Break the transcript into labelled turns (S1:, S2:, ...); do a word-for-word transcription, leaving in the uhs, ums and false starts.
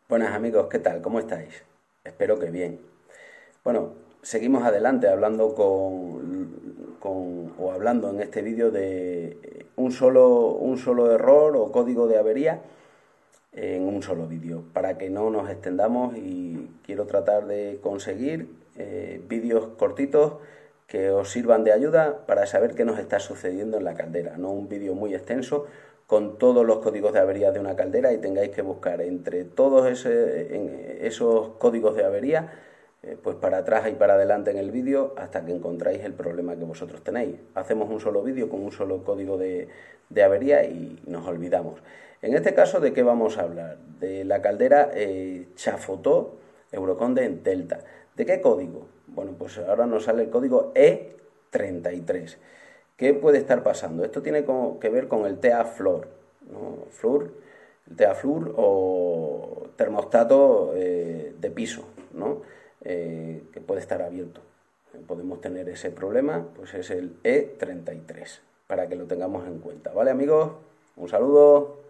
S1: Buenas amigos, ¿qué tal? ¿Cómo estáis? Espero que bien. Bueno, seguimos adelante hablando con, con- o hablando en este vídeo de un solo, un solo error o código de avería en un solo vídeo. Para que no nos extendamos y quiero tratar de conseguir eh, vídeos cortitos que os sirvan de ayuda para saber qué nos está sucediendo en la caldera. No un vídeo muy extenso con todos los códigos de avería de una caldera y tengáis que buscar entre todos ese, en esos códigos de avería, eh, pues para atrás y para adelante en el vídeo hasta que encontráis el problema que vosotros tenéis. Hacemos un solo vídeo con un solo código de, de avería y nos olvidamos. En este caso, ¿de qué vamos a hablar? De la caldera eh, Chafotó Euroconde en Delta. ¿De qué código? Bueno, pues ahora nos sale el código E treinta y tres. ¿Qué puede estar pasando? Esto tiene que ver con el T A Flor, ¿no? Flur, el T A Flur o termostato eh, de piso, ¿no? Eh, que puede estar abierto. Podemos tener ese problema, pues es el E treinta y tres, para que lo tengamos en cuenta. ¿Vale, amigos? Un saludo.